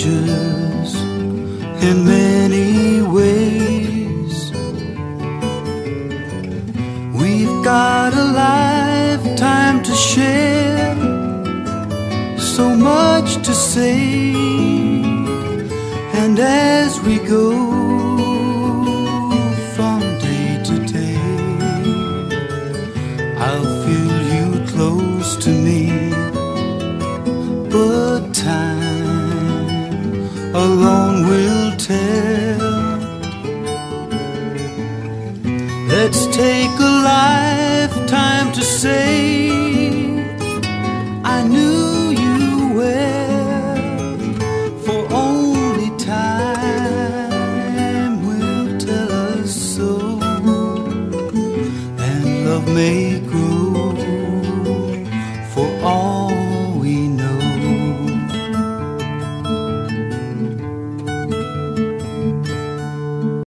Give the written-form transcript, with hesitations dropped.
strangers in many ways. We've got a lifetime to share, so much to say, and as we go from day to day, I'll feel you close to me. But time alone